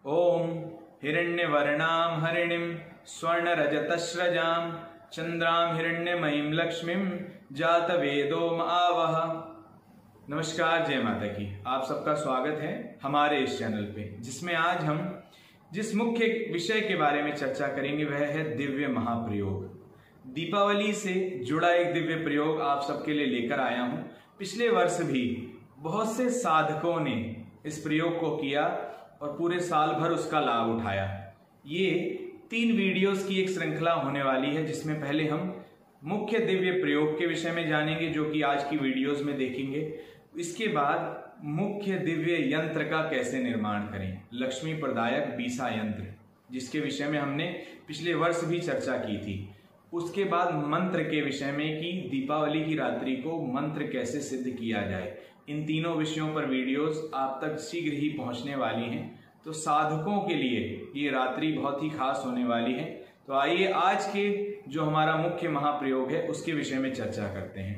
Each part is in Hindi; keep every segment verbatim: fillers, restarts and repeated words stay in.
ओम हिरण्यवर्णां हरिणीं स्वर्णरजतस्रजां चंद्रां हिरण्यमयीं लक्ष्मीं जातवेदो आवह। नमस्कार, जय माता की। आप सबका स्वागत है हमारे इस चैनल पे, जिसमें आज हम जिस मुख्य विषय के बारे में चर्चा करेंगे वह है दिव्य महाप्रयोग। दीपावली से जुड़ा एक दिव्य प्रयोग आप सबके लिए लेकर आया हूं। पिछले वर्ष भी बहुत से साधकों ने इस प्रयोग को किया और पूरे साल भर उसका लाभ उठाया। ये तीन वीडियोस की एक श्रृंखला होने वाली है, जिसमें पहले हम मुख्य दिव्य प्रयोग के विषय में जानेंगे, जो कि आज की वीडियोस में देखेंगे। इसके बाद मुख्य दिव्य यंत्र का कैसे निर्माण करें, लक्ष्मी प्रदायक बीसा यंत्र, जिसके विषय में हमने पिछले वर्ष भी चर्चा की थी। उसके बाद मंत्र के विषय में कि दीपावली की रात्रि को मंत्र कैसे सिद्ध किया जाए। इन तीनों विषयों पर वीडियोस आप तक शीघ्र ही पहुंचने वाली हैं, तो साधकों के लिए ये रात्रि बहुत ही खास होने वाली है। तो आइए आज के जो हमारा मुख्य महाप्रयोग है उसके विषय में चर्चा करते हैं।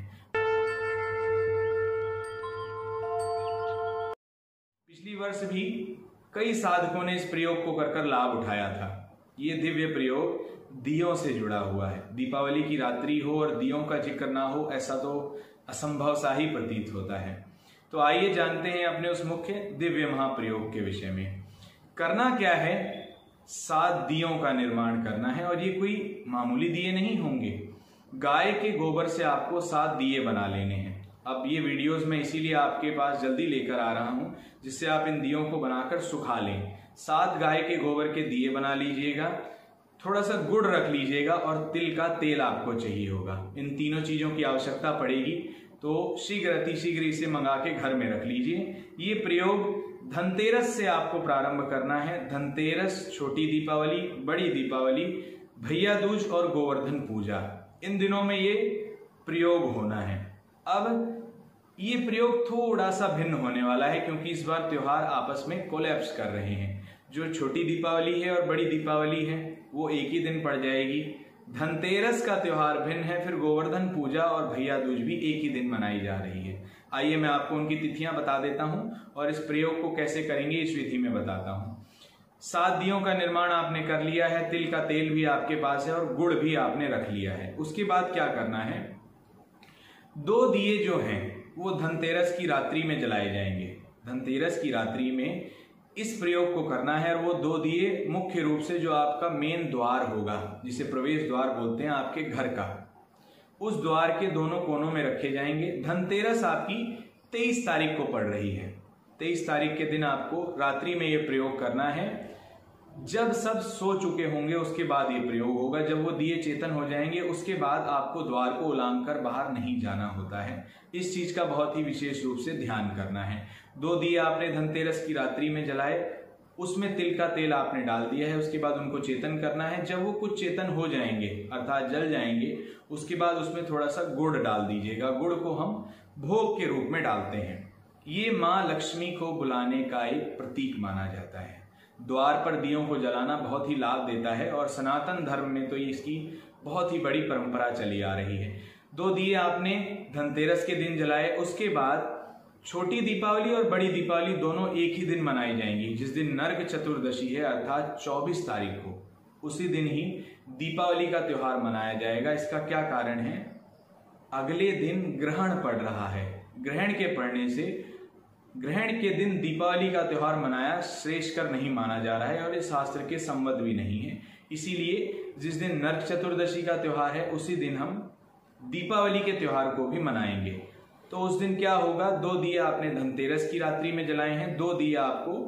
पिछली वर्ष भी कई साधकों ने इस प्रयोग को कर कर लाभ उठाया था। ये दिव्य प्रयोग दियों से जुड़ा हुआ है। दीपावली की रात्रि हो और दियों का जिक्र ना हो, ऐसा तो असंभव सा ही प्रतीत होता है। तो आइए जानते हैं अपने उस मुख्य दिव्य महाप्रयोग के विषय में। करना क्या है, सात दियों का निर्माण करना है, और ये कोई मामूली दिए नहीं होंगे। गाय के गोबर से आपको सात दिए बना लेने हैं। अब ये वीडियोस मैं इसीलिए आपके पास जल्दी लेकर आ रहा हूं, जिससे आप इन दियों को बनाकर सुखा लें। सात गाय के गोबर के दिए बना लीजिएगा, थोड़ा सा गुड़ रख लीजिएगा और तिल का तेल आपको चाहिए होगा। इन तीनों चीजों की आवश्यकता पड़ेगी, तो शीघ्र अतिशीघ्र इसे मंगा के घर में रख लीजिए। ये प्रयोग धनतेरस से आपको प्रारंभ करना है। धनतेरस, छोटी दीपावली, बड़ी दीपावली, भैया दूज और गोवर्धन पूजा, इन दिनों में ये प्रयोग होना है। अब ये प्रयोग थोड़ा सा भिन्न होने वाला है, क्योंकि इस बार त्योहार आपस में कोलैप्स कर रहे हैं। जो छोटी दीपावली है और बड़ी दीपावली है वो एक ही दिन पड़ जाएगी। धनतेरस का त्योहार भिन्न है, फिर गोवर्धन पूजा और भैया दूज भी एक ही दिन मनाई जा रही है। आइए मैं आपको उनकी तिथियां बता देता हूं और इस प्रयोग को कैसे करेंगे इस विधि में बताता हूं। सात दियों का निर्माण आपने कर लिया है, तिल का तेल भी आपके पास है और गुड़ भी आपने रख लिया है। उसके बाद क्या करना है, दो दिए जो हैं वो धनतेरस की रात्रि में जलाए जाएंगे। धनतेरस की रात्रि में इस प्रयोग को करना है, और वो दो दिए मुख्य रूप से जो आपका मेन द्वार होगा, जिसे प्रवेश द्वार बोलते हैं आपके घर का, उस द्वार के दोनों कोनों में रखे जाएंगे। धनतेरस आपकी तेईस तारीख को पड़ रही है। तेईस तारीख के दिन आपको रात्रि में ये प्रयोग करना है। जब सब सो चुके होंगे उसके बाद ये प्रयोग होगा। जब वो दिए चेतन हो जाएंगे उसके बाद आपको द्वार को उलांघ कर बाहर नहीं जाना होता है। इस चीज का बहुत ही विशेष रूप से ध्यान करना है। दो दिए आपने धनतेरस की रात्रि में जलाए, उसमें तिल का तेल आपने डाल दिया है। उसके बाद उनको चेतन करना है। जब वो कुछ चेतन हो जाएंगे अर्थात जल जाएंगे, उसके बाद उसमें थोड़ा सा गुड़ डाल दीजिएगा। गुड़ को हम भोग के रूप में डालते हैं। ये माँ लक्ष्मी को बुलाने का एक प्रतीक माना जाता है। द्वार पर दियों को जलाना बहुत ही लाभ देता है, और सनातन धर्म में तो इसकी बहुत ही बड़ी परंपरा चली आ रही है। दो दिए आपने धनतेरस के दिन जलाए। उसके बाद छोटी दीपावली और बड़ी दीपावली दोनों एक ही दिन मनाई जाएंगी। जिस दिन नरक चतुर्दशी है अर्थात चौबीस तारीख को, उसी दिन ही दीपावली का त्योहार मनाया जाएगा। इसका क्या कारण है, अगले दिन ग्रहण पड़ रहा है। ग्रहण के पड़ने से ग्रहण के दिन दीपावली का त्योहार मनाया श्रेष्ठकर नहीं माना जा रहा है, और इस शास्त्र के संबद्ध भी नहीं है। इसीलिए जिस दिन नरक चतुर्दशी का त्योहार है उसी दिन हम दीपावली के त्योहार को भी मनाएंगे। तो उस दिन क्या होगा, दो दिए आपने धनतेरस की रात्रि में जलाए हैं, दो दिए आपको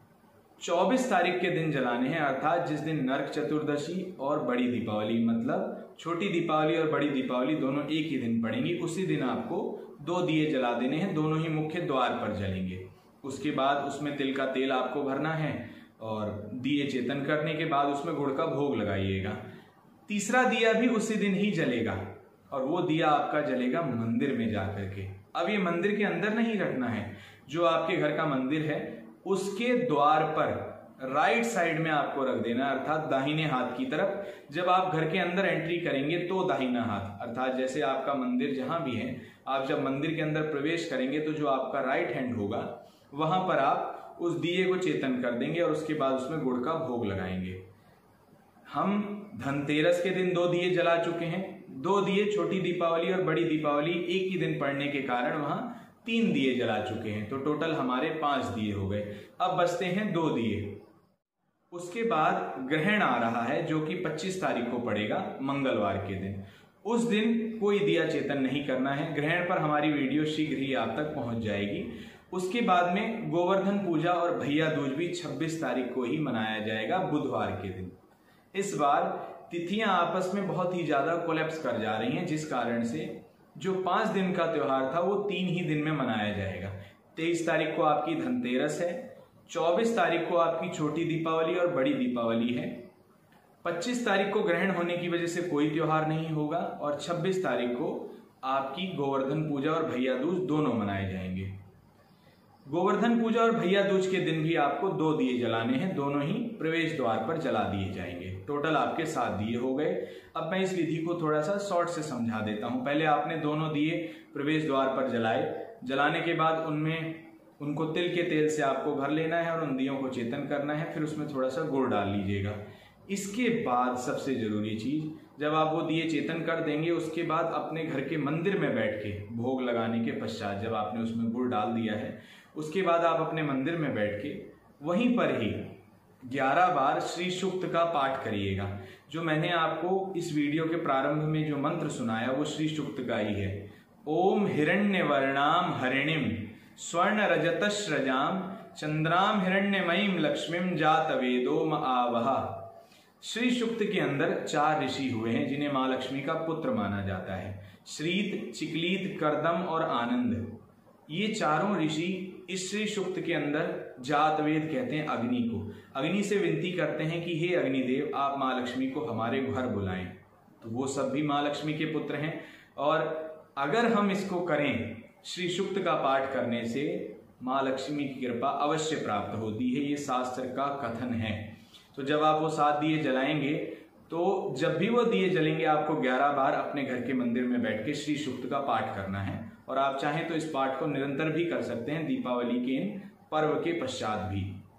चौबीस तारीख के दिन जलाने हैं, अर्थात जिस दिन नरक चतुर्दशी और बड़ी दीपावली, मतलब छोटी दीपावली और बड़ी दीपावली दोनों एक ही दिन पड़ेंगी, उसी दिन आपको दो दिए जला देने हैं। दोनों ही मुख्य द्वार पर जलेंगे। उसके बाद उसमें तिल का तेल आपको भरना है, और दिए चेतन करने के बाद उसमें गुड़ का भोग लगाइएगा। तीसरा दिया भी उसी दिन ही जलेगा, और वो दिया आपका जलेगा मंदिर में जाकर के। अब ये मंदिर के अंदर नहीं रखना है, जो आपके घर का मंदिर है उसके द्वार पर राइट साइड में आपको रख देना, अर्थात दाहिने हाथ की तरफ। जब आप घर के अंदर एंट्री करेंगे तो दाहिना हाथ, अर्थात जैसे आपका मंदिर जहां भी है, आप जब मंदिर के अंदर प्रवेश करेंगे तो जो आपका राइट हैंड होगा वहां पर आप उस दिए को चेतन कर देंगे और उसके बाद उसमें गुड़ का भोग लगाएंगे। हम धनतेरस के दिन दो दिए जला चुके हैं। दो दिए, छोटी दीपावली और बड़ी दीपावली एक ही दिन पड़ने के कारण वहां तीन दिए जला चुके हैं, तो टोटल हमारे पांच दिए हो गए। अब बचते हैं दो दिए। उसके बाद ग्रहण आ रहा है जो कि पच्चीस तारीख को पड़ेगा, मंगलवार के दिन। उस दिन कोई दिया चेतन नहीं करना है। ग्रहण पर हमारी वीडियो शीघ्र ही आप तक पहुंच जाएगी। उसके बाद में गोवर्धन पूजा और भैया दूज भी छब्बीस तारीख को ही मनाया जाएगा, बुधवार के दिन। इस बार तिथियां आपस में बहुत ही ज्यादा कोलैप्स कर जा रही हैं, जिस कारण से जो पांच दिन का त्योहार था वो तीन ही दिन में मनाया जाएगा। तेईस तारीख को आपकी धनतेरस है, चौबीस तारीख को आपकी छोटी दीपावली और बड़ी दीपावली है, पच्चीस तारीख को ग्रहण होने की वजह से कोई त्योहार नहीं होगा और छब्बीस तारीख को आपकी गोवर्धन पूजा और भैया दूज दोनों मनाए जाएंगे। गोवर्धन पूजा और भैया दूज के दिन भी आपको दो दिए जलाने हैं, दोनों ही प्रवेश द्वार पर जला दिए जाएंगे। टोटल आपके सात दिए हो गए। अब मैं इस विधि को थोड़ा सा शॉर्ट से समझा देता हूं। पहले आपने दोनों दिए प्रवेश द्वार पर जलाए, जलाने के बाद उनमें उनको तिल के तेल से आपको भर लेना है और उन दियों को चेतन करना है, फिर उसमें थोड़ा सा गुड़ डाल लीजिएगा। इसके बाद सबसे जरूरी चीज, जब आप वो दिए चेतन कर देंगे उसके बाद अपने घर के मंदिर में बैठ के भोग लगाने के पश्चात, जब आपने उसमें गुड़ डाल दिया है उसके बाद आप अपने मंदिर में बैठ के वहीं पर ही ग्यारह बार श्री सूक्त का पाठ करिएगा। जो मैंने आपको इस वीडियो के प्रारंभ में जो मंत्र सुनाया वो श्री सूक्त का ही है। ओम हिरण्य वर्णाम हरिणिम स्वर्ण रजतश्रजाम चंद्राम हिरण्यमयीम लक्ष्मीम जात वेदोम आवहा। श्री सूक्त के अंदर चार ऋषि हुए हैं जिन्हें मां लक्ष्मी का पुत्र माना जाता है। श्रीत, चिकलीत, करदम और आनंद, ये चारों ऋषि इस श्री सूक्त के अंदर जात वेद कहते हैं अग्नि को। अग्नि से विनती करते हैं कि हे अग्निदेव, आप मां लक्ष्मी को हमारे घर बुलाएं। तो वो सब भी मां लक्ष्मी के पुत्र हैं और अगर हम इसको करें, श्री सूक्त का पाठ करने से मां लक्ष्मी की कृपा अवश्य प्राप्त होती है, ये शास्त्र का कथन है। तो जब आप वो सात दिए जलाएंगे तो जब भी वो दिए जलेंगे आपको ग्यारह बार अपने घर के मंदिर में बैठ के श्री सूक्त का पाठ करना है और आप चाहें तो इस पाठ को निरंतर भी कर सकते हैं, दीपावली के इन पर्व के पश्चात भी।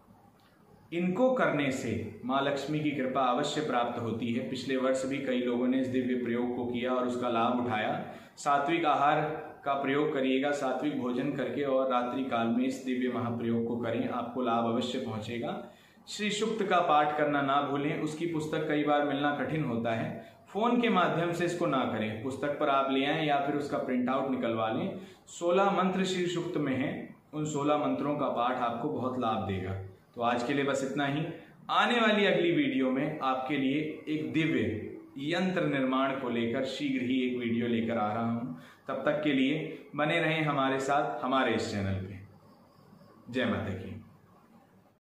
इनको करने से मां लक्ष्मी की कृपा अवश्य प्राप्त होती है। पिछले वर्ष भी कई लोगों ने इस दिव्य प्रयोग को किया और उसका लाभ उठाया। सात्विक आहार का प्रयोग करिएगा, सात्विक भोजन करके, और रात्रि काल में इस दिव्य महाप्रयोग को करें, आपको लाभ अवश्य पहुंचेगा। श्री सूक्त का पाठ करना ना भूलें। उसकी पुस्तक कई बार मिलना कठिन होता है, फोन के माध्यम से इसको ना करें, पुस्तक पर आप ले आएं या फिर उसका प्रिंट आउट निकलवा लें। सोलह मंत्र श्री सूक्त में हैं, उन सोलह मंत्रों का पाठ आपको बहुत लाभ देगा। तो आज के लिए बस इतना ही। आने वाली अगली वीडियो में आपके लिए एक दिव्य यंत्र निर्माण को लेकर शीघ्र ही एक वीडियो लेकर आ रहा हूं। तब तक के लिए बने रहें हमारे साथ, हमारे इस चैनल पे। जय माता की।